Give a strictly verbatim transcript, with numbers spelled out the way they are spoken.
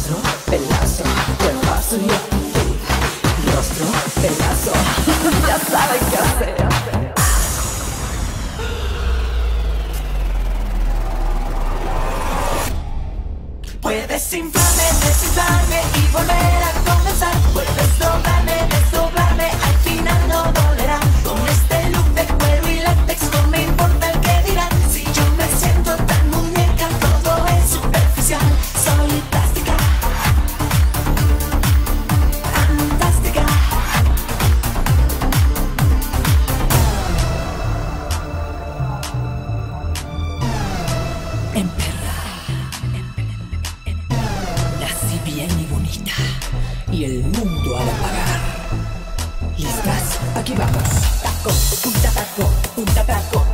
Rostro, pelazo, cuerpazo y actitud. Rostro, pelazo, ya saben qué hacer. Puedes inflarme, desinflarme y volver a comenzar. Puedes doblarme, desdoblarme, al final no dolerá. Con este look de cuero y látex no me importa el que dirán. Si yo me siento tan muñeca, todo es superficial. Soy plástica, fantástica. En perra, nací bien y bonita, y el mundo ha de pagar. ¿Listas? Aquí vamos. Taco, punta taco, punta taco.